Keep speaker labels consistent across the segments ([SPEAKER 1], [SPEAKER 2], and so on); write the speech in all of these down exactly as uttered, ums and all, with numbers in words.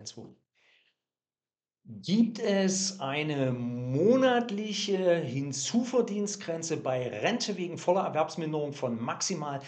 [SPEAKER 1] zwei. Gibt es eine monatliche Hinzuverdienstgrenze bei Rente wegen voller Erwerbsminderung von maximal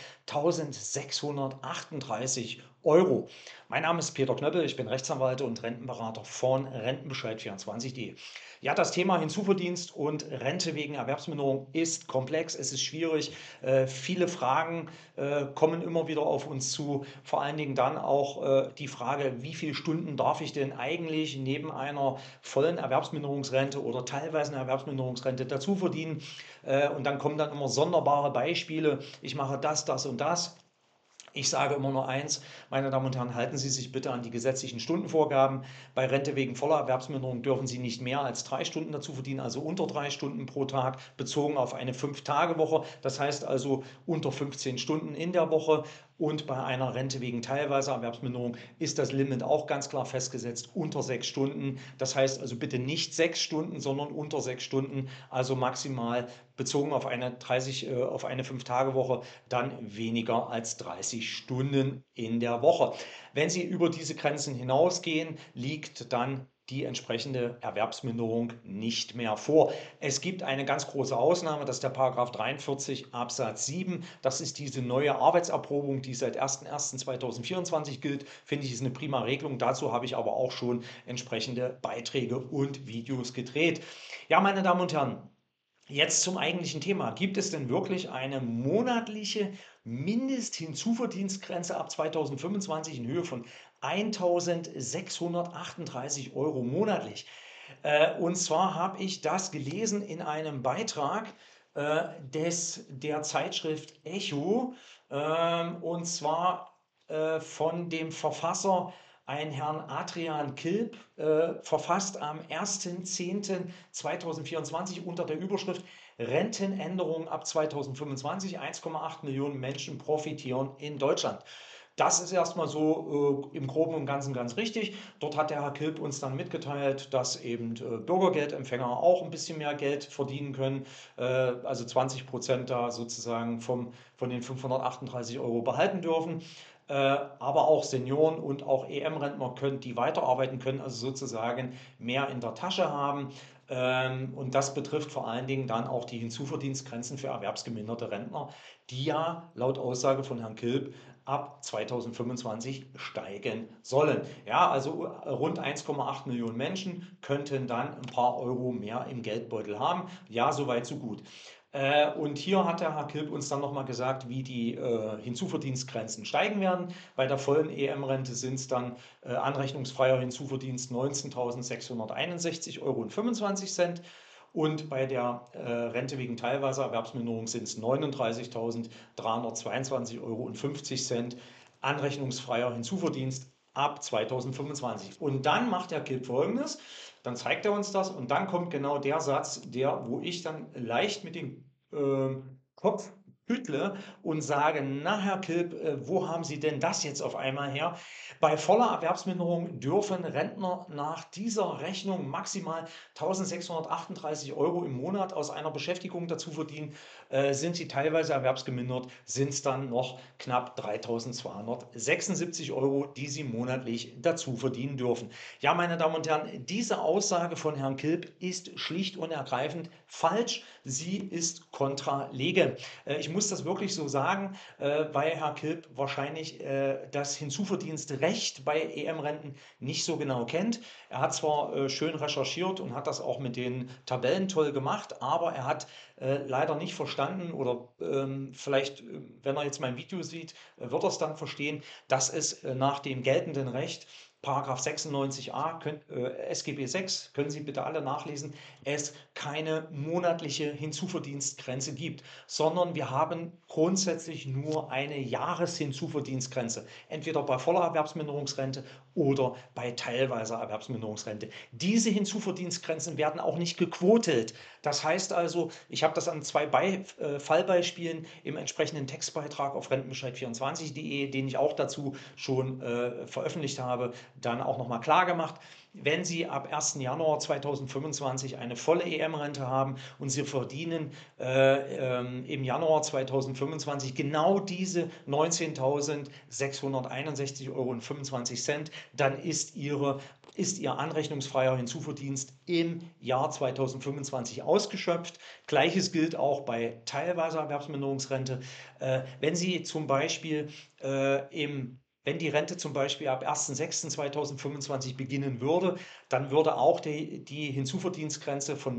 [SPEAKER 1] tausendsechshundertachtunddreißig Euro? Mein Name ist Peter Knöppel, ich bin Rechtsanwalt und Rentenberater von Rentenbescheid vierundzwanzig punkt de. Ja, das Thema Hinzuverdienst und Rente wegen Erwerbsminderung ist komplex, es ist schwierig. Äh, viele Fragen äh, kommen immer wieder auf uns zu. Vor allen Dingen dann auch äh, die Frage, wie viele Stunden darf ich denn eigentlich neben einer vollen Erwerbsminderungsrente oder teilweise eine Erwerbsminderungsrente dazu verdienen. Äh, und dann kommen dann immer sonderbare Beispiele. Ich mache das, das und das. Ich sage immer nur eins, meine Damen und Herren, halten Sie sich bitte an die gesetzlichen Stundenvorgaben. Bei Rente wegen voller Erwerbsminderung dürfen Sie nicht mehr als drei Stunden dazu verdienen, also unter drei Stunden pro Tag, bezogen auf eine Fünf-Tage-Woche. Das heißt also unter fünfzehn Stunden in der Woche. Und bei einer Rente wegen teilweiser Erwerbsminderung ist das Limit auch ganz klar festgesetzt, unter sechs Stunden. Das heißt also bitte nicht sechs Stunden, sondern unter sechs Stunden, also maximal bezogen auf eine dreißig, äh, auf eine Fünf-Tage-Woche, dann weniger als dreißig Stunden in der Woche. Wenn Sie über diese Grenzen hinausgehen, liegt dann die entsprechende Erwerbsminderung nicht mehr vor. Es gibt eine ganz große Ausnahme, das ist der Paragraph dreiundvierzig Absatz sieben. Das ist diese neue Arbeitserprobung, die seit ersten ersten zweitausendvierundzwanzig gilt. Finde ich, ist eine prima Regelung. Dazu habe ich aber auch schon entsprechende Beiträge und Videos gedreht. Ja, meine Damen und Herren, jetzt zum eigentlichen Thema. Gibt es denn wirklich eine monatliche Mindesthinzuverdienstgrenze ab zweitausendfünfundzwanzig in Höhe von eintausendsechshundertachtunddreißig Euro monatlich? Äh, und zwar habe ich das gelesen in einem Beitrag äh, des, der Zeitschrift Echo, ähm, und zwar äh, von dem Verfasser, ein Herrn Adrian Kilp, äh, verfasst am ersten zehnten zweitausendvierundzwanzig unter der Überschrift Rentenänderungen ab zweitausendfünfundzwanzig. eins Komma acht Millionen Menschen profitieren in Deutschland. Das ist erstmal so äh, im Groben und Ganzen ganz richtig. Dort hat der Herr Kilp uns dann mitgeteilt, dass eben äh, Bürgergeldempfänger auch ein bisschen mehr Geld verdienen können, äh, also zwanzig Prozent da sozusagen vom, von den fünfhundertachtunddreißig Euro behalten dürfen. Äh, aber auch Senioren und auch E M-Rentner können, die weiterarbeiten können, also sozusagen mehr in der Tasche haben. Ähm, und das betrifft vor allen Dingen dann auch die Hinzuverdienstgrenzen für erwerbsgeminderte Rentner, die ja laut Aussage von Herrn Kilp ab zweitausendfünfundzwanzig steigen sollen. Ja, also rund eins Komma acht Millionen Menschen könnten dann ein paar Euro mehr im Geldbeutel haben. Ja, soweit, so gut. Äh, und hier hat der Herr Kilp uns dann nochmal gesagt, wie die äh, Hinzuverdienstgrenzen steigen werden. Bei der vollen E M-Rente sind es dann äh, anrechnungsfreier Hinzuverdienst neunzehntausendsechshunderteinundsechzig Euro und fünfundzwanzig Cent. Und bei der äh, Rente wegen teilweiser Erwerbsminderung sind es neununddreißigtausenddreihundertzweiundzwanzig Euro und fünfzig Cent anrechnungsfreier Hinzuverdienst ab zweitausendfünfundzwanzig. Und dann macht der Kilp Folgendes, dann zeigt er uns das und dann kommt genau der Satz, der, wo ich dann leicht mit dem äh, Kopf schüttle und sage, na Herr Kilp, äh, wo haben Sie denn das jetzt auf einmal her? Bei voller Erwerbsminderung dürfen Rentner nach dieser Rechnung maximal eintausendsechshundertachtunddreißig Euro im Monat aus einer Beschäftigung dazu verdienen. Äh, sind sie teilweise erwerbsgemindert, sind es dann noch knapp dreitausendzweihundertsechsundsiebzig Euro, die sie monatlich dazu verdienen dürfen. Ja, meine Damen und Herren, diese Aussage von Herrn Kilp ist schlicht und ergreifend falsch. Sie ist contra lege. Äh, ich muss das wirklich so sagen, äh, weil Herr Kilp wahrscheinlich äh, das Hinzuverdienstrecht bei E M-Renten nicht so genau kennt. Er hat zwar äh, schön recherchiert und hat das auch mit den Tabellen toll gemacht, aber er hat äh, leider nicht verstanden oder ähm, vielleicht, äh, wenn er jetzt mein Video sieht, äh, wird er es dann verstehen, dass es äh, nach dem geltenden Recht Paragraph sechsundneunzig a, könnt, äh, S G B sechs, können Sie bitte alle nachlesen, es keine monatliche Hinzuverdienstgrenze gibt, sondern wir haben grundsätzlich nur eine Jahreshinzuverdienstgrenze, entweder bei voller Erwerbsminderungsrente oder bei teilweiser Erwerbsminderungsrente. Diese Hinzuverdienstgrenzen werden auch nicht gequotet. Das heißt also, ich habe das an zwei Be äh, Fallbeispielen im entsprechenden Textbeitrag auf rentenbescheid vierundzwanzig punkt de, den ich auch dazu schon äh, veröffentlicht habe, dann auch nochmal klar gemacht. Wenn Sie ab ersten Januar zweitausendfünfundzwanzig eine volle E M-Rente haben und Sie verdienen äh, ähm, im Januar zweitausendfünfundzwanzig genau diese neunzehntausendsechshunderteinundsechzig Euro und fünfundzwanzig Cent, dann ist, Ihre, ist Ihr anrechnungsfreier Hinzuverdienst im Jahr zweitausendfünfundzwanzig ausgeschöpft. Gleiches gilt auch bei teilweiser Erwerbsminderungsrente. Äh, wenn Sie zum Beispiel äh, im Wenn die Rente zum Beispiel ab ersten sechsten zweitausendfünfundzwanzig beginnen würde, dann würde auch die, die Hinzuverdienstgrenze von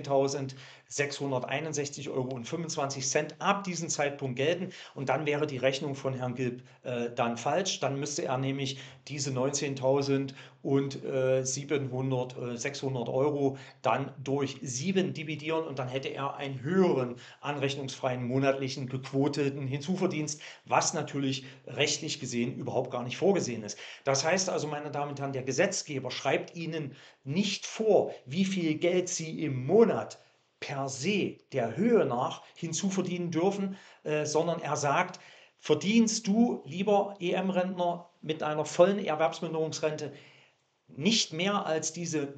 [SPEAKER 1] neunzehntausendsechshunderteinundsechzig Euro und fünfundzwanzig Cent ab diesem Zeitpunkt gelten und dann wäre die Rechnung von Herrn Gilb äh, dann falsch. Dann müsste er nämlich diese neunzehntausend und äh, siebenhundert, äh, sechshundert Euro dann durch sieben dividieren und dann hätte er einen höheren anrechnungsfreien monatlichen gequoteten Hinzuverdienst, was natürlich rechtlich gesehen überhaupt gar nicht vorgesehen ist. Das heißt also, meine Damen und Herren, der Gesetzgeber schreibt Ihnen nicht vor, wie viel Geld Sie im Monat per se der Höhe nach hinzuverdienen dürfen, äh, sondern er sagt, verdienst du, lieber E M-Rentner, mit einer vollen Erwerbsminderungsrente nicht mehr als diese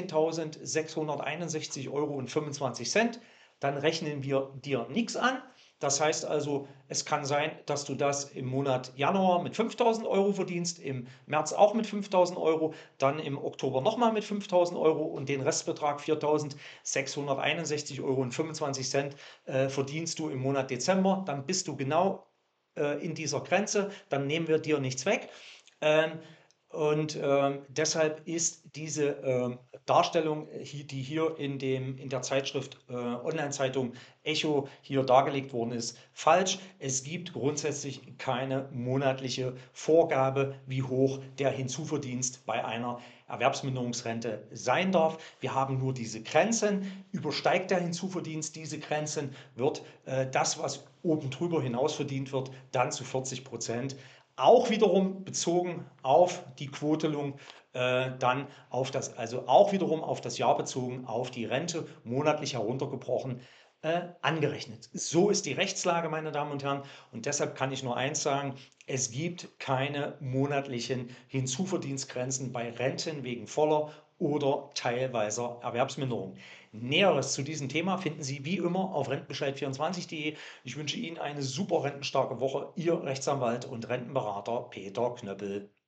[SPEAKER 1] neunzehntausendsechshunderteinundsechzig Euro und fünfundzwanzig Cent, dann rechnen wir dir nichts an. Das heißt also, es kann sein, dass du das im Monat Januar mit fünftausend Euro verdienst, im März auch mit fünftausend Euro, dann im Oktober nochmal mit fünftausend Euro und den Restbetrag viertausendsechshunderteinundsechzig Euro und fünfundzwanzig Cent äh, verdienst du im Monat Dezember. Dann bist du genau äh, in dieser Grenze, dann nehmen wir dir nichts weg. Ähm, und ähm, deshalb ist diese ähm, Darstellung, hier, die hier in, dem, in der Zeitschrift äh, Online-Zeitung Echo hier dargelegt worden ist, falsch. Es gibt grundsätzlich keine monatliche Vorgabe, wie hoch der Hinzuverdienst bei einer Erwerbsminderungsrente sein darf. Wir haben nur diese Grenzen. Übersteigt der Hinzuverdienst diese Grenzen, wird äh, das, was oben drüber hinaus verdient wird, dann zu vierzig Prozent auch wiederum bezogen auf die Quotelung, äh, dann auf das, also auch wiederum auf das Jahr bezogen, auf die Rente monatlich heruntergebrochen, äh, angerechnet. So ist die Rechtslage, meine Damen und Herren. Und deshalb kann ich nur eins sagen, es gibt keine monatlichen Hinzuverdienstgrenzen bei Renten wegen voller oder teilweiser Erwerbsminderung. Näheres zu diesem Thema finden Sie wie immer auf rentenbescheid vierundzwanzig punkt de. Ich wünsche Ihnen eine super rentenstarke Woche. Ihr Rechtsanwalt und Rentenberater Peter Knöppel.